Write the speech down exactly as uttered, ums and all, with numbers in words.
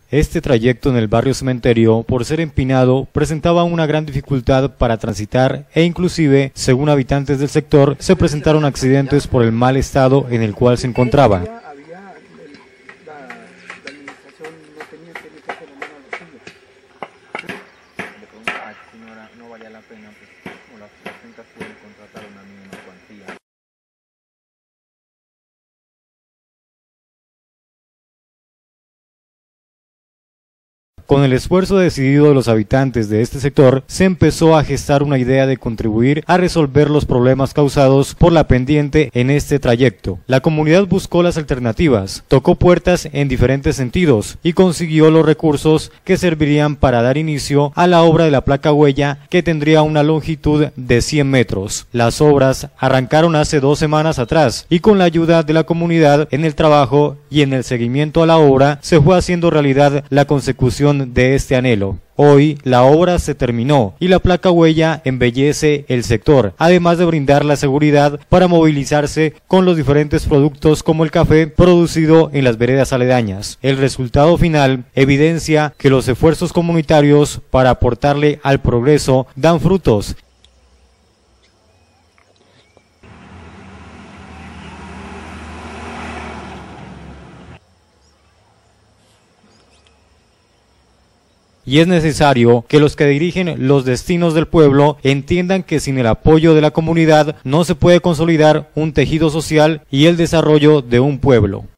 Este trayecto en el barrio Cementerio, por ser empinado, presentaba una gran dificultad para transitar e inclusive, según habitantes del sector, se presentaron accidentes por el mal estado en el cual se encontraba. Con el esfuerzo decidido de los habitantes de este sector, se empezó a gestar una idea de contribuir a resolver los problemas causados por la pendiente en este trayecto. La comunidad buscó las alternativas, tocó puertas en diferentes sentidos y consiguió los recursos que servirían para dar inicio a la obra de la placa huella, que tendría una longitud de cien metros. Las obras arrancaron hace dos semanas atrás y con la ayuda de la comunidad en el trabajo y en el seguimiento a la obra se fue haciendo realidad la consecución de este anhelo. Hoy la obra se terminó y la placa huella embellece el sector, además de brindar la seguridad para movilizarse con los diferentes productos como el café producido en las veredas aledañas. El resultado final evidencia que los esfuerzos comunitarios para aportarle al progreso dan frutos. Y es necesario que los que dirigen los destinos del pueblo entiendan que sin el apoyo de la comunidad no se puede consolidar un tejido social y el desarrollo de un pueblo.